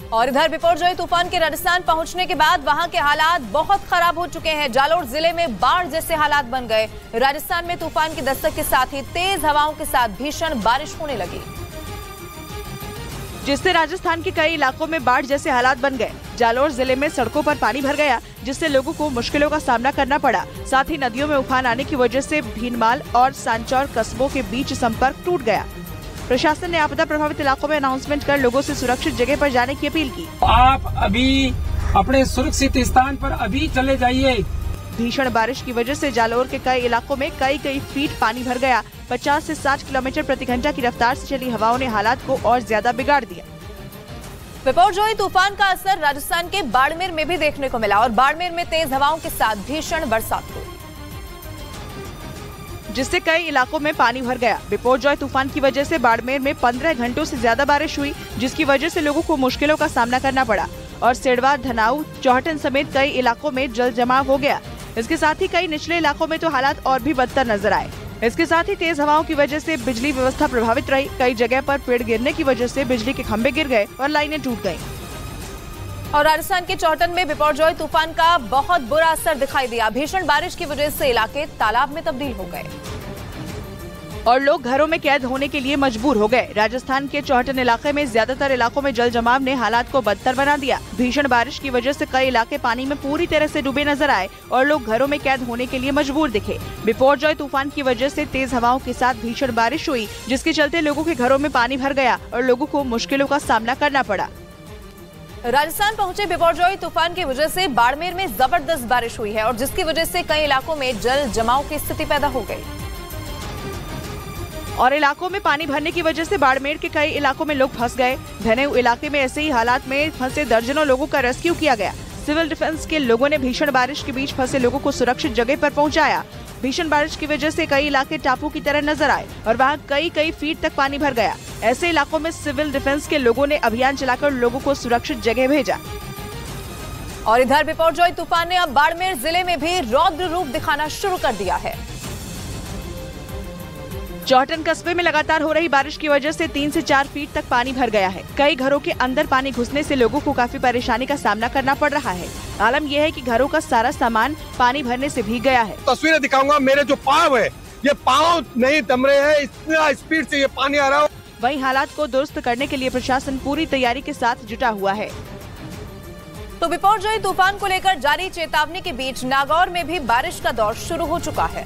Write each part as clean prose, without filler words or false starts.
और इधर बिपरजॉय तूफान के राजस्थान पहुंचने के बाद वहां के हालात बहुत खराब हो चुके हैं। जालोर जिले में बाढ़ जैसे हालात बन गए। राजस्थान में तूफान की दस्तक के साथ ही तेज हवाओं के साथ भीषण बारिश होने लगी, जिससे राजस्थान के कई इलाकों में बाढ़ जैसे हालात बन गए। जालोर जिले में सड़कों पर पानी भर गया, जिससे लोगों को मुश्किलों का सामना करना पड़ा। साथ ही नदियों में उफान आने की वजह से भीनमाल और सांचौर कस्बों के बीच संपर्क टूट गया। प्रशासन ने आपदा प्रभावित इलाकों में अनाउंसमेंट कर लोगों से सुरक्षित जगह पर जाने की अपील की। आप अभी अपने सुरक्षित स्थान पर अभी चले जाइए। भीषण बारिश की वजह से जालोर के कई इलाकों में कई फीट पानी भर गया। 50 से 60 किलोमीटर प्रति घंटा की रफ्तार से चली हवाओं ने हालात को और ज्यादा बिगाड़ दिया। बिपरजॉय तूफान का असर राजस्थान के बाड़मेर में भी देखने को मिला और बाड़मेर में तेज हवाओं के साथ भीषण बरसात हुई, जिससे कई इलाकों में पानी भर गया। बिपरजॉय तूफान की वजह से बाड़मेर में 15 घंटों से ज्यादा बारिश हुई, जिसकी वजह से लोगों को मुश्किलों का सामना करना पड़ा और सिडवा, धनाऊ, चौहटन समेत कई इलाकों में जल जमाव हो गया। इसके साथ ही कई निचले इलाकों में तो हालात और भी बदतर नजर आए। इसके साथ ही तेज हवाओं की वजह से बिजली व्यवस्था प्रभावित रही। कई जगह पर पेड़ गिरने की वजह से बिजली के खंभे गिर गए और लाइनें टूट गयी। और राजस्थान के चौहटन में बिपरजॉय तूफान का बहुत बुरा असर दिखाई दिया। भीषण बारिश की वजह से इलाके तालाब में तब्दील हो गए और लोग घरों में कैद होने के लिए मजबूर हो गए। राजस्थान के चौहटन इलाके में ज्यादातर इलाकों में जल जमाव ने हालात को बदतर बना दिया। भीषण बारिश की वजह से कई इलाके पानी में पूरी तरह से डूबे नजर आए और लोग घरों में कैद होने के लिए मजबूर दिखे। बिपरजॉय तूफान की वजह से तेज हवाओं के साथ भीषण बारिश हुई, जिसके चलते लोगों के घरों में पानी भर गया और लोगों को मुश्किलों का सामना करना पड़ा। राजस्थान पहुंचे बिपरजॉय तूफान की वजह से बाड़मेर में जबरदस्त बारिश हुई है और जिसकी वजह से कई इलाकों में जल जमाव की स्थिति पैदा हो गई और इलाकों में पानी भरने की वजह से बाड़मेर के कई इलाकों में लोग फंस गए। धनेऊ इलाके में ऐसे ही हालात में फंसे दर्जनों लोगों का रेस्क्यू किया गया। सिविल डिफेंस के लोगों ने भीषण बारिश के बीच फंसे लोगों को सुरक्षित जगह पर पहुंचाया। भीषण बारिश की वजह से कई इलाके टापू की तरह नजर आए और वहां कई फीट तक पानी भर गया। ऐसे इलाकों में सिविल डिफेंस के लोगों ने अभियान चलाकर लोगों को सुरक्षित जगह भेजा। और इधर बिपरजॉय तूफान ने अब बाड़मेर जिले में भी रौद्र रूप दिखाना शुरू कर दिया है। चौहटन कस्बे में लगातार हो रही बारिश की वजह से 3 से 4 फीट तक पानी भर गया है। कई घरों के अंदर पानी घुसने से लोगों को काफी परेशानी का सामना करना पड़ रहा है। आलम यह है कि घरों का सारा सामान पानी भरने से भीग गया है। तस्वीरें दिखाऊंगा। मेरे जो पाँव है, ये पाँव नहीं थम रहे हैं, इतना स्पीड से ये पानी आ रहा है। वहीं हालात को दुरुस्त करने के लिए प्रशासन पूरी तैयारी के साथ जुटा हुआ है। तो बिपरजॉय तूफान को लेकर जारी चेतावनी के बीच नागौर में भी बारिश का दौर शुरू हो चुका है।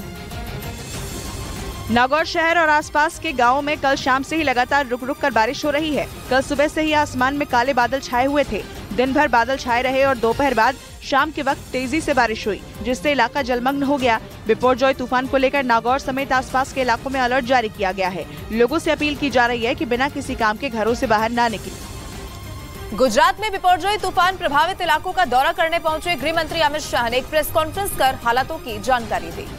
नागौर शहर और आसपास के गांवों में कल शाम से ही लगातार रुक रुक कर बारिश हो रही है। कल सुबह से ही आसमान में काले बादल छाए हुए थे। दिन भर बादल छाए रहे और दोपहर बाद शाम के वक्त तेजी से बारिश हुई, जिससे इलाका जलमग्न हो गया। बिपरजॉय तूफान को लेकर नागौर समेत आसपास के इलाकों में अलर्ट जारी किया गया है। लोगों से अपील की जा रही है कि बिना किसी काम के घरों से बाहर न निकलें। गुजरात में बिपरजॉय तूफान प्रभावित इलाकों का दौरा करने पहुंचे गृह मंत्री अमित शाह ने एक प्रेस कॉन्फ्रेंस कर हालातों की जानकारी दी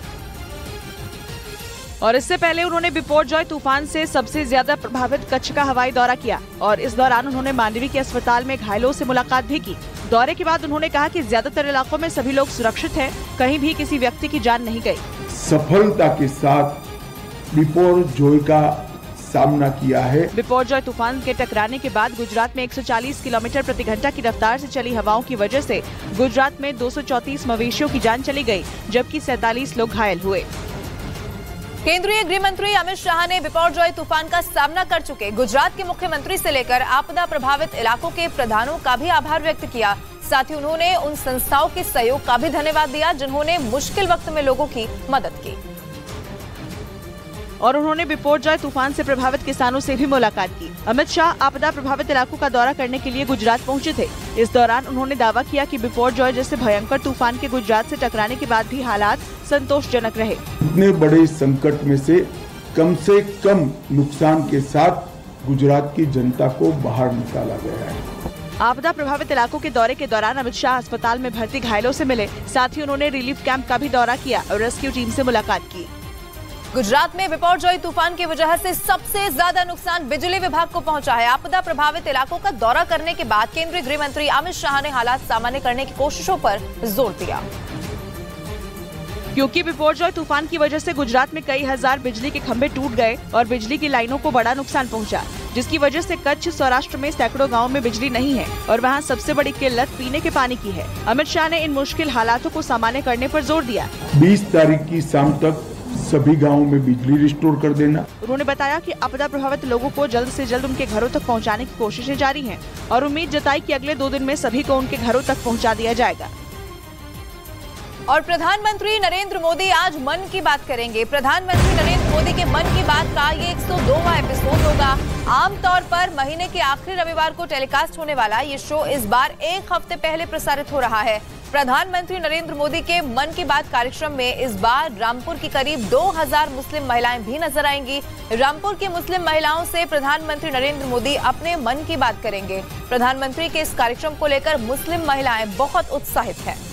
और इससे पहले उन्होंने बिपरजॉय तूफान से सबसे ज्यादा प्रभावित कच्छ का हवाई दौरा किया और इस दौरान उन्होंने मांडवी के अस्पताल में घायलों से मुलाकात भी की। दौरे के बाद उन्होंने कहा कि ज्यादातर इलाकों में सभी लोग सुरक्षित हैं, कहीं भी किसी व्यक्ति की जान नहीं गई। सफलता के साथ बिपरजॉय का सामना किया है। बिपरजॉय तूफान के टकराने के बाद गुजरात में 140 किलोमीटर प्रति घंटा की रफ्तार से चली हवाओं की वजह से गुजरात में 234 मवेशियों की जान चली गई, जबकि 47 लोग घायल हुए। केंद्रीय गृह मंत्री अमित शाह ने बिपरजॉय तूफान का सामना कर चुके गुजरात के मुख्यमंत्री से लेकर आपदा प्रभावित इलाकों के प्रधानों का भी आभार व्यक्त किया। साथ ही उन्होंने उन संस्थाओं के सहयोग का भी धन्यवाद दिया जिन्होंने मुश्किल वक्त में लोगों की मदद की और उन्होंने बिपरजॉय तूफान से प्रभावित किसानों से भी मुलाकात की। अमित शाह आपदा प्रभावित इलाकों का दौरा करने के लिए गुजरात पहुंचे थे। इस दौरान उन्होंने दावा किया कि बिपरजॉय जैसे भयंकर तूफान के गुजरात से टकराने के बाद भी हालात संतोषजनक रहे। इतने बड़े संकट में से कम नुकसान के साथ गुजरात की जनता को बाहर निकाला गया है। आपदा प्रभावित इलाकों के दौरे के दौरान अमित शाह अस्पताल में भर्ती घायलों से मिले। साथ ही उन्होंने रिलीफ कैंप का भी दौरा किया और रेस्क्यू टीम से मुलाकात की। गुजरात में बिपरजॉय तूफान की वजह से सबसे ज्यादा नुकसान बिजली विभाग को पहुंचा है। आपदा प्रभावित इलाकों का दौरा करने के बाद केंद्रीय गृह मंत्री अमित शाह ने हालात सामान्य करने की कोशिशों पर जोर दिया। क्योंकि बिपरजॉय तूफान की वजह से गुजरात में कई हजार बिजली के खंभे टूट गए और बिजली की लाइनों को बड़ा नुकसान पहुंचा। जिसकी वजह से कच्छ सौराष्ट्र में सैकड़ों गाँव में बिजली नहीं है और वहाँ सबसे बड़ी किल्लत पीने के पानी की है। अमित शाह ने इन मुश्किल हालातों को सामान्य करने पर जोर दिया। 20 तारीख की शाम तक सभी गाँवों में बिजली रिस्टोर कर देना। उन्होंने बताया कि आपदा प्रभावित लोगों को जल्द से जल्द उनके घरों तक पहुंचाने की कोशिशें जारी हैं और उम्मीद जताई कि अगले 2 दिन में सभी को उनके घरों तक पहुंचा दिया जाएगा। और प्रधानमंत्री नरेंद्र मोदी आज मन की बात करेंगे। प्रधानमंत्री नरेंद्र मोदी के मन की बात का ये 102वां एपिसोड होगा। आमतौर पर महीने के आखिरी रविवार को टेलीकास्ट होने वाला ये शो इस बार 1 हफ्ते पहले प्रसारित हो रहा है। प्रधानमंत्री नरेंद्र मोदी के मन की बात कार्यक्रम में इस बार रामपुर की करीब 2000 मुस्लिम महिलाएं भी नजर आएंगी। रामपुर की मुस्लिम महिलाओं से प्रधानमंत्री नरेंद्र मोदी अपने मन की बात करेंगे। प्रधानमंत्री के इस कार्यक्रम को लेकर मुस्लिम महिलाएं बहुत उत्साहित हैं।